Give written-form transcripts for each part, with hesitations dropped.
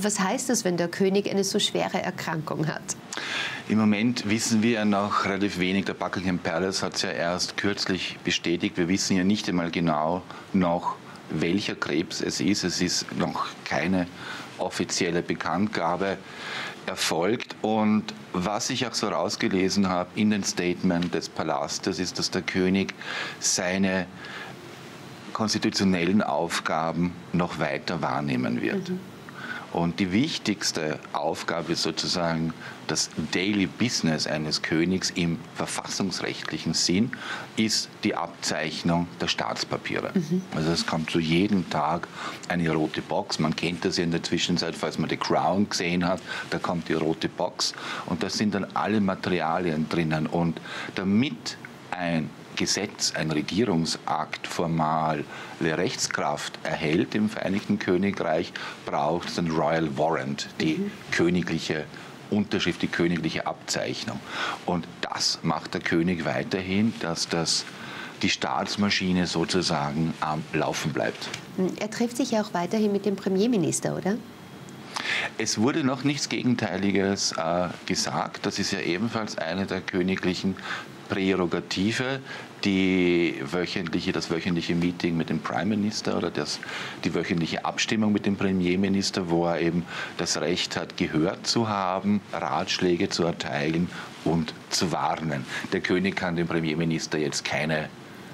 Was heißt das, wenn der König eine so schwere Erkrankung hat? Im Moment wissen wir ja noch relativ wenig. Der Buckingham Palace hat es ja erst kürzlich bestätigt. Wir wissen ja nicht einmal genau noch, welcher Krebs es ist. Es ist noch keine offizielle Bekanntgabe erfolgt. Und was ich auch so rausgelesen habe in den Statement des Palastes, ist, dass der König seine konstitutionellen Aufgaben noch weiter wahrnehmen wird. Und die wichtigste Aufgabe ist sozusagen das Daily Business eines Königs im verfassungsrechtlichen Sinn, ist die Abzeichnung der Staatspapiere. Also es kommt zu jedem Tag eine rote Box. Man kennt das ja in der Zwischenzeit, falls man The Crown gesehen hat, da kommt die rote Box und da sind dann alle Materialien drinnen. Und damit ein Gesetz, ein Regierungsakt formale Rechtskraft erhält im Vereinigten Königreich, braucht es den Royal Warrant, die königliche Unterschrift, die königliche Abzeichnung. Und das macht der König weiterhin, dass die Staatsmaschine sozusagen am Laufen bleibt. Er trifft sich ja auch weiterhin mit dem Premierminister, oder? Es wurde noch nichts Gegenteiliges gesagt. Das ist ja ebenfalls eine der königlichen Prärogative, das wöchentliche Meeting mit dem Prime Minister oder die wöchentliche Abstimmung mit dem Premierminister, wo er eben das Recht hat, Gehör zu haben, Ratschläge zu erteilen und zu warnen. Der König kann dem Premierminister jetzt keine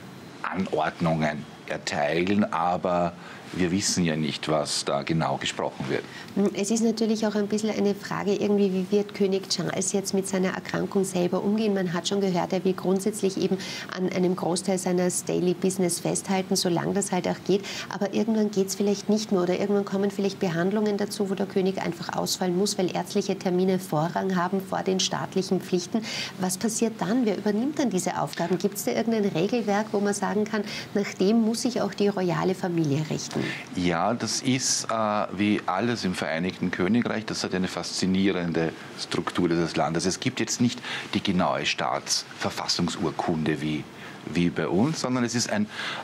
Anordnungen erteilen, aber wir wissen ja nicht, was da genau gesprochen wird. Es ist natürlich auch ein bisschen eine Frage, irgendwie, wie wird König Charles jetzt mit seiner Erkrankung selber umgehen? Man hat schon gehört, er will grundsätzlich eben an einem Großteil seines Daily Business festhalten, solange das halt auch geht. Aber irgendwann geht es vielleicht nicht mehr oder irgendwann kommen vielleicht Behandlungen dazu, wo der König einfach ausfallen muss, weil ärztliche Termine Vorrang haben vor den staatlichen Pflichten. Was passiert dann? Wer übernimmt dann diese Aufgaben? Gibt es da irgendein Regelwerk, wo man sagen kann, nach dem muss sich auch die royale Familie richten? Ja, das ist wie alles im Vereinigten Königreich, das hat eine faszinierende Struktur dieses Landes. Es gibt jetzt nicht die genaue Staatsverfassungsurkunde wie bei uns, sondern es ist ein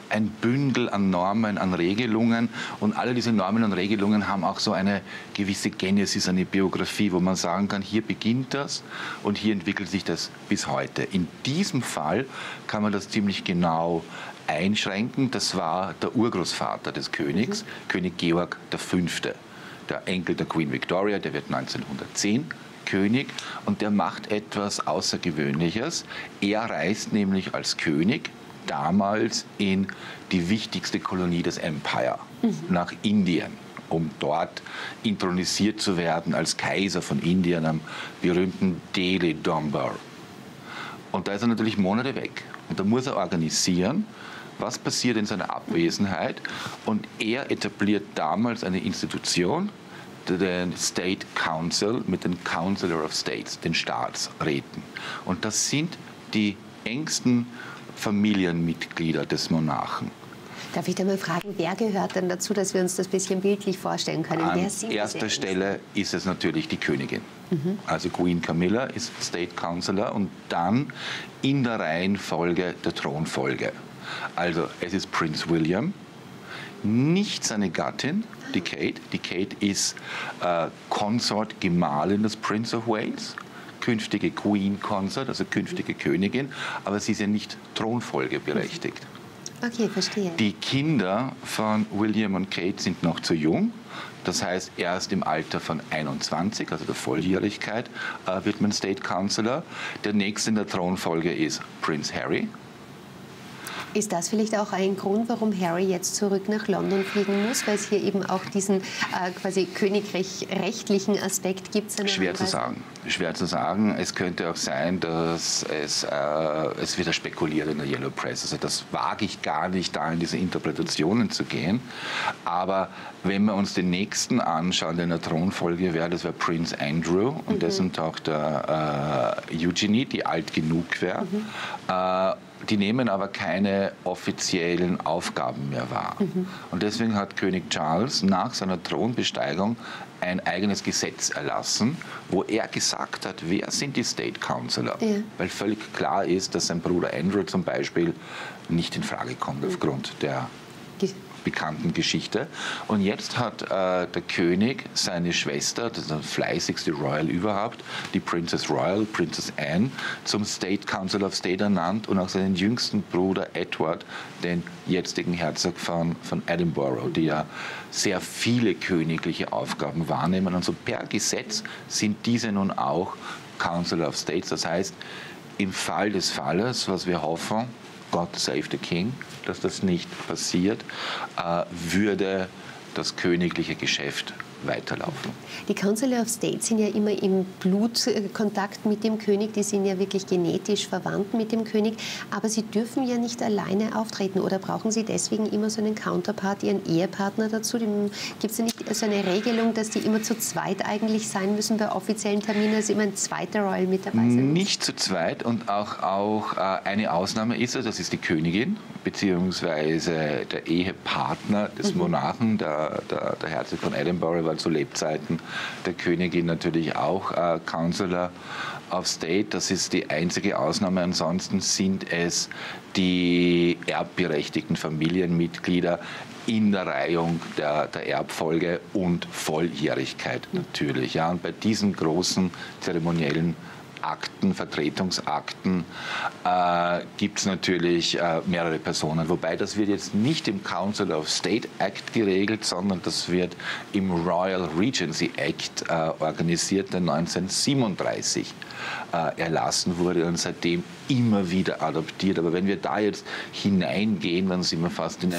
Bündel an Normen, an Regelungen und alle diese Normen und Regelungen haben auch so eine gewisse Genesis, eine Biografie, wo man sagen kann, hier beginnt das und hier entwickelt sich das bis heute. In diesem Fall kann man das ziemlich genau einschränken. Das war der Urgroßvater des Königs, König Georg V., der Enkel der Queen Victoria, der wird 1910 König und der macht etwas Außergewöhnliches. Er reist nämlich als König damals in die wichtigste Kolonie des Empire, nach Indien, um dort intronisiert zu werden als Kaiser von Indien am berühmten Delhi Dumbar. Und da ist er natürlich Monate weg. Und da muss er organisieren, was passiert in seiner Abwesenheit. Und er etabliert damals eine Institution, den State Council mit den Councillor of States, den Staatsräten. Und das sind die engsten Familienmitglieder des Monarchen. Darf ich da mal fragen, wer gehört denn dazu, dass wir uns das ein bisschen bildlich vorstellen können? An erster Stelle ist es natürlich die Königin. Also Queen Camilla ist State Councillor und dann in der Reihenfolge der Thronfolge. Also es ist Prinz William, nicht seine Gattin, die Kate. Die Kate ist Consort, Gemahlin des Prince of Wales, künftige Queen Consort, also künftige Königin, aber sie ist ja nicht thronfolgeberechtigt. Okay, verstehe. Die Kinder von William und Kate sind noch zu jung. Das heißt, erst im Alter von 21, also der Volljährigkeit, wird man State Councillor. Der nächste in der Thronfolge ist Prinz Harry. Ist das vielleicht auch ein Grund, warum Harry jetzt zurück nach London fliegen muss, weil es hier eben auch diesen quasi königrechtlichen Aspekt gibt? Schwer zu sagen. Schwer zu sagen. Es könnte auch sein, dass es wieder spekuliert in der Yellow Press. Also das wage ich gar nicht, da in diese Interpretationen zu gehen. Aber wenn wir uns den nächsten anschauen, der in der Thronfolge wäre, das wäre Prinz Andrew und dessen Tochter Eugenie, die alt genug wäre. Die nehmen aber keine offiziellen Aufgaben mehr wahr. Und deswegen hat König Charles nach seiner Thronbesteigung ein eigenes Gesetz erlassen, wo er gesagt hat, wer sind die State Councillor? Ja. Weil völlig klar ist, dass sein Bruder Andrew zum Beispiel nicht in Frage kommt aufgrund der bekannten Geschichte. Und jetzt hat der König seine Schwester, das ist die fleißigste Royal überhaupt, die Princess Royal, Princess Anne, zum State Council of State ernannt und auch seinen jüngsten Bruder Edward, den jetzigen Herzog von Edinburgh, die ja sehr viele königliche Aufgaben wahrnehmen. Und so per Gesetz sind diese nun auch Council of States. Das heißt, im Fall des Falles, was wir hoffen, God save the King, dass das nicht passiert, würde das königliche Geschäft weiterlaufen. Die Council of State sind ja immer im Blutkontakt mit dem König, die sind ja wirklich genetisch verwandt mit dem König, aber sie dürfen ja nicht alleine auftreten, oder brauchen sie deswegen immer so einen Counterpart, ihren Ehepartner dazu? Gibt es ja nicht so eine Regelung, dass die immer zu zweit eigentlich sein müssen bei offiziellen Terminen, dass immer ein zweiter Royal mit dabei sein muss? Nicht zu zweit, und auch eine Ausnahme ist, das ist die Königin, beziehungsweise der Ehepartner des Monarchen, der Herzog von Edinburgh, war zu Lebzeiten der Königin natürlich auch Counselor of State. Das ist die einzige Ausnahme. Ansonsten sind es die erbberechtigten Familienmitglieder in der Reihung der Erbfolge und Volljährigkeit natürlich. Ja. Und bei diesen großen zeremoniellen Akten, Vertretungsakten, gibt es natürlich mehrere Personen. Wobei das wird jetzt nicht im Council of State Act geregelt, sondern das wird im Royal Regency Act organisiert, der 1937 erlassen wurde und seitdem immer wieder adoptiert. Aber wenn wir da jetzt hineingehen, dann sind wir fast in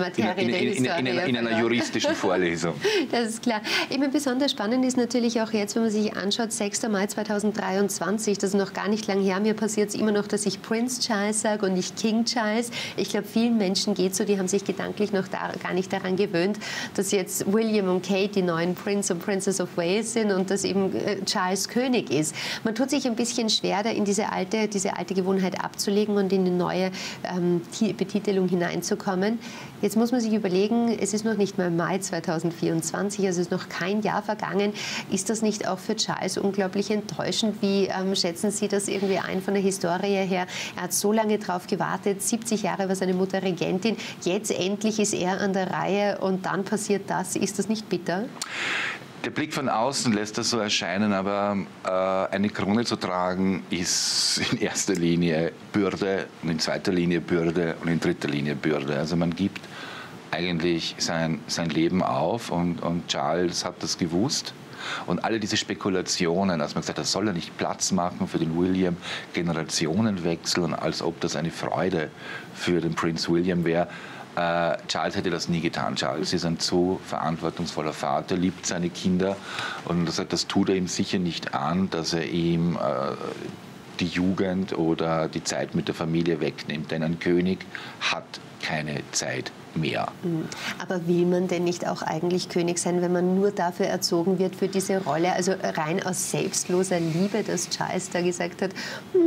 einer juristischen Vorlesung. Das ist klar. Immer besonders spannend ist natürlich auch jetzt, wenn man sich anschaut, 6. Mai 2023, das ist noch gar nicht lang her. Mir passiert es immer noch, dass ich Prince Charles sage und nicht King Charles. Ich glaube, vielen Menschen geht so, die haben sich gedanklich noch gar nicht daran gewöhnt, dass jetzt William und Kate die neuen Prince und Princess of Wales sind und dass eben Charles König ist. Man tut sich ein bisschen schwer, da in diese alte Gewohnheit abzulegen und in eine neue Betitelung hineinzukommen. Jetzt muss man sich überlegen, es ist noch nicht mal Mai 2024, also es ist noch kein Jahr vergangen. Ist das nicht auch für Charles unglaublich enttäuschend? Wie schätzen Sie das irgendwie ein von der Historie her? Er hat so lange drauf gewartet, 70 Jahre war seine Mutter Regentin, jetzt endlich ist er an der Reihe und dann passiert das. Ist das nicht bitter? Der Blick von außen lässt das so erscheinen, aber eine Krone zu tragen ist in erster Linie Bürde und in zweiter Linie Bürde und in dritter Linie Bürde. Also man gibt eigentlich sein Leben auf und Charles hat das gewusst. Und alle diese Spekulationen, als man gesagt hat, soll er nicht Platz machen für den William, Generationenwechsel, und als ob das eine Freude für den Prinz William wäre. Charles hätte das nie getan. Charles ist ein zu verantwortungsvoller Vater, liebt seine Kinder, und das tut er ihm sicher nicht an, dass er ihm die Jugend oder die Zeit mit der Familie wegnimmt. Denn ein König hat keine Zeit mehr. Aber will man denn nicht auch eigentlich König sein, wenn man nur dafür erzogen wird, für diese Rolle? Also rein aus selbstloser Liebe, dass Charles da gesagt hat,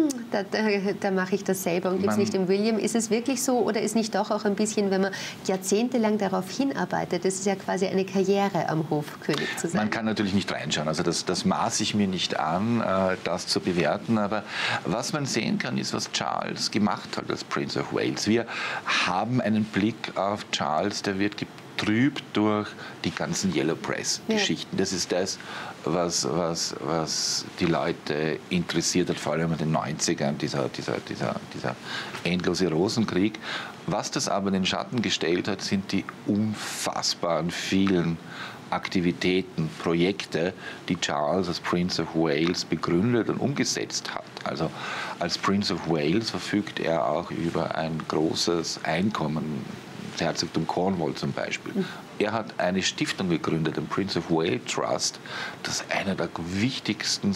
da mache ich das selber und gibt es nicht dem William. Ist es wirklich so, oder ist nicht doch auch ein bisschen, wenn man jahrzehntelang darauf hinarbeitet, das ist ja quasi eine Karriere am Hof, König zu sein? Man kann natürlich nicht reinschauen, also das maße ich mir nicht an, das zu bewerten, aber was man sehen kann, ist, was Charles gemacht hat als Prince of Wales. Wir haben einen Blick auf Charles, der wird getrübt durch die ganzen Yellow Press-Geschichten. Ja. Das ist das, was die Leute interessiert hat, vor allem in den 90ern, dieser endlose Rosenkrieg. Was das aber in den Schatten gestellt hat, sind die unfassbaren vielen Aktivitäten, Projekte, die Charles als Prince of Wales begründet und umgesetzt hat. Also als Prince of Wales verfügt er auch über ein großes Einkommen, das Herzogtum Cornwall zum Beispiel. Er hat eine Stiftung gegründet, den Prince of Wales Trust, das einer der wichtigsten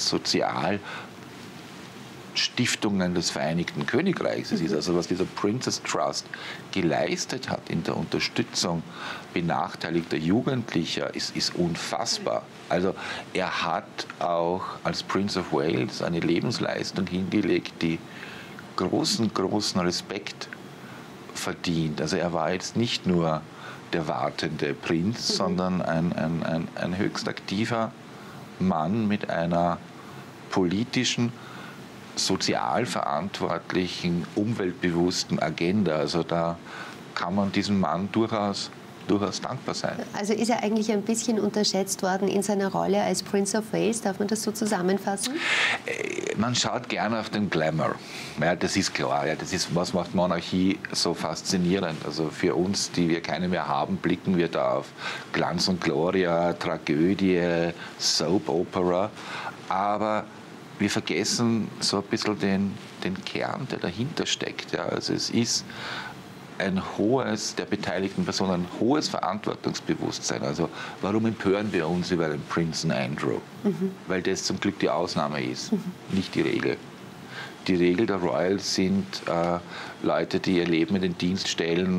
Sozialstiftungen des Vereinigten Königreichs ist. Also was dieser Princess Trust geleistet hat in der Unterstützung benachteiligter Jugendlicher, ist unfassbar. Also er hat auch als Prince of Wales eine Lebensleistung hingelegt, die großen Respekt verdient. Also er war jetzt nicht nur der wartende Prinz, sondern ein höchst aktiver Mann mit einer politischen, sozial verantwortlichen, umweltbewussten Agenda. Also da kann man diesen Mann durchaus durchaus dankbar sein. Also ist er eigentlich ein bisschen unterschätzt worden in seiner Rolle als Prince of Wales? Darf man das so zusammenfassen? Man schaut gerne auf den Glamour. Ja, das ist klar. Ja, das ist, was macht Monarchie so faszinierend? Also für uns, die wir keine mehr haben, blicken wir da auf Glanz und Gloria, Tragödie, Soap Opera. Aber wir vergessen so ein bisschen den Kern, der dahinter steckt. Ja, also es ist der beteiligten Personen ein hohes Verantwortungsbewusstsein. Also warum empören wir uns über den Prinzen Andrew? Weil das zum Glück die Ausnahme ist, nicht die Regel. Die Regel der Royals sind Leute, die ihr Leben in den Dienst stellen,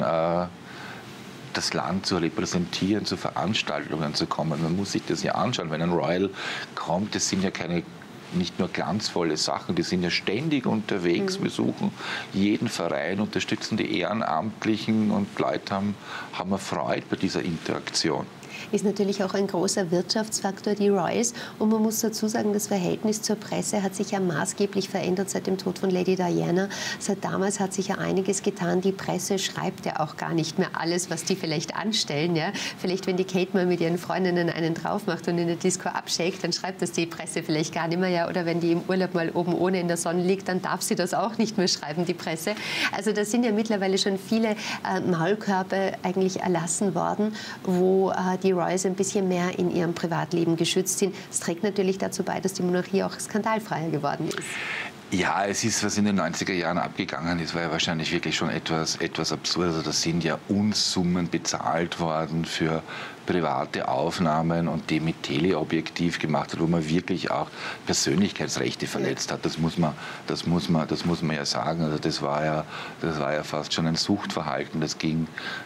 das Land zu repräsentieren, zu Veranstaltungen zu kommen. Man muss sich das ja anschauen. Wenn ein Royal kommt, das sind ja nicht nur glanzvolle Sachen, die sind ja ständig unterwegs, besuchen jeden Verein, unterstützen die Ehrenamtlichen und Leute haben eine Freude bei dieser Interaktion. Ist natürlich auch ein großer Wirtschaftsfaktor, die Royals. Und man muss dazu sagen, das Verhältnis zur Presse hat sich ja maßgeblich verändert seit dem Tod von Lady Diana. Seit damals hat sich ja einiges getan. Die Presse schreibt ja auch gar nicht mehr alles, was die vielleicht anstellen. Ja? Vielleicht, wenn die Kate mal mit ihren Freundinnen einen drauf macht und in der Disco abshakt, dann schreibt das die Presse vielleicht gar nicht mehr. Ja? Oder wenn die im Urlaub mal oben ohne in der Sonne liegt, dann darf sie das auch nicht mehr schreiben, die Presse. Also da sind ja mittlerweile schon viele Maulkörbe eigentlich erlassen worden, wo die Royals ein bisschen mehr in ihrem Privatleben geschützt sind. Das trägt natürlich dazu bei, dass die Monarchie auch skandalfreier geworden ist. Ja, es ist, was in den 90er Jahren abgegangen ist, war ja wahrscheinlich wirklich schon etwas absurd. Also da sind ja Unsummen bezahlt worden für private Aufnahmen und die mit Teleobjektiv gemacht hat, wo man wirklich auch Persönlichkeitsrechte verletzt hat. Das muss man ja sagen. Also das war ja fast schon ein Suchtverhalten. Das ging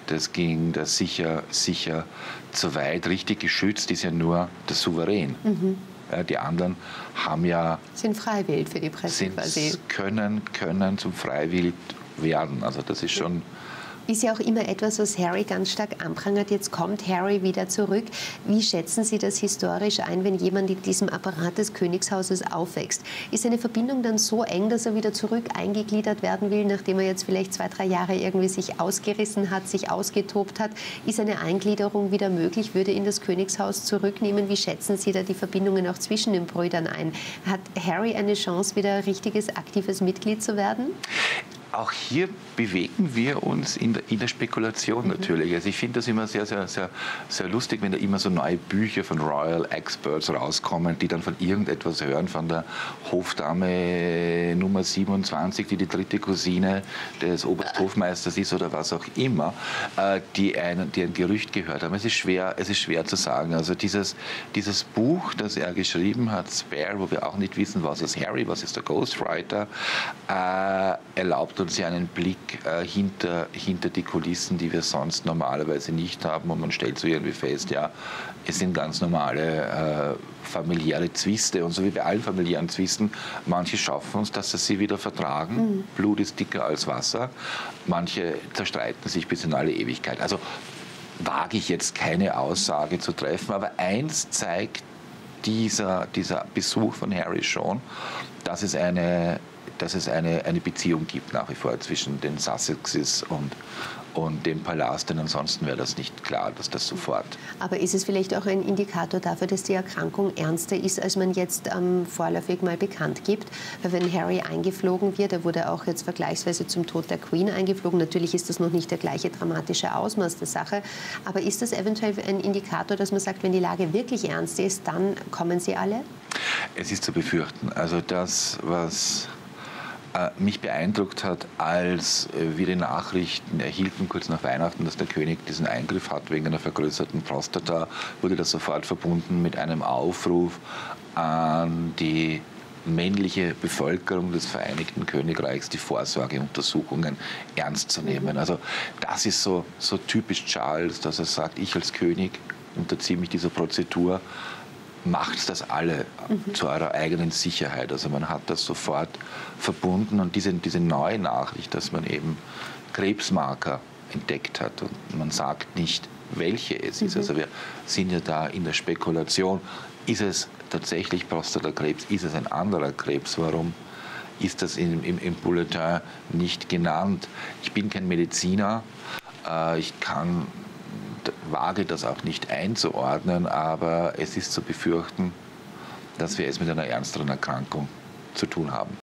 sicher zu weit. Richtig geschützt ist ja nur der Souverän. Die anderen sind freiwillig für die Presse quasi. Können zum Freiwillig werden. Also das ist schon. Ist ja auch immer etwas, was Harry ganz stark anprangert. Jetzt kommt Harry wieder zurück. Wie schätzen Sie das historisch ein, wenn jemand in diesem Apparat des Königshauses aufwächst? Ist eine Verbindung dann so eng, dass er wieder zurück eingegliedert werden will, nachdem er jetzt vielleicht 2-3 Jahre irgendwie sich ausgerissen hat, sich ausgetobt hat? Ist eine Eingliederung wieder möglich? Würde ihn das Königshaus zurücknehmen? Wie schätzen Sie da die Verbindungen auch zwischen den Brüdern ein? Hat Harry eine Chance, wieder richtiges, aktives Mitglied zu werden? Auch hier bewegen wir uns in der Spekulation natürlich. Also ich finde das immer sehr, sehr, sehr, sehr lustig, wenn da immer so neue Bücher von Royal Experts rauskommen, die dann von irgendetwas hören, von der Hofdame Nummer 27, die dritte Cousine des Obersthofmeisters ist oder was auch immer, die ein Gerücht gehört haben. Es ist schwer zu sagen. Also dieses Buch, das er geschrieben hat, Spare, wo wir auch nicht wissen, was ist Harry, was ist der Ghostwriter, erlaubt uns ja einen Blick hinter die Kulissen, die wir sonst normalerweise nicht haben. Und man stellt so irgendwie fest, ja, es sind ganz normale familiäre Zwiste. Und so wie bei allen familiären Zwisten, manche schaffen es, dass sie sie wieder vertragen. Blut ist dicker als Wasser. Manche zerstreiten sich bis in alle Ewigkeit. Also wage ich jetzt keine Aussage zu treffen. Aber eins zeigt dieser Besuch von Harry schon, dass es eine Beziehung gibt nach wie vor zwischen den Sussexes und dem Palast, denn ansonsten wäre das nicht klar, dass das sofort. Aber ist es vielleicht auch ein Indikator dafür, dass die Erkrankung ernster ist, als man jetzt vorläufig mal bekannt gibt? Weil wenn Harry eingeflogen wird, er wurde auch jetzt vergleichsweise zum Tod der Queen eingeflogen, natürlich ist das noch nicht der gleiche dramatische Ausmaß der Sache, aber ist das eventuell ein Indikator, dass man sagt, wenn die Lage wirklich ernst ist, dann kommen sie alle? Es ist zu befürchten. Also das, was mich beeindruckt hat, als wir die Nachrichten erhielten, kurz nach Weihnachten, dass der König diesen Eingriff hat wegen einer vergrößerten Prostata, wurde das sofort verbunden mit einem Aufruf an die männliche Bevölkerung des Vereinigten Königreichs, die Vorsorgeuntersuchungen ernst zu nehmen. Also das ist so typisch Charles, dass er sagt, ich als König unterziehe mich dieser Prozedur, macht das alle zu eurer eigenen Sicherheit. Also man hat das sofort verbunden und diese neue Nachricht, dass man eben Krebsmarker entdeckt hat und man sagt nicht, welche es ist. Also wir sind ja da in der Spekulation, ist es tatsächlich Prostatakrebs, ist es ein anderer Krebs, warum ist das im Bulletin nicht genannt? Ich bin kein Mediziner, ich kann wage das auch nicht einzuordnen, aber es ist zu befürchten, dass wir es mit einer ernsteren Erkrankung zu tun haben.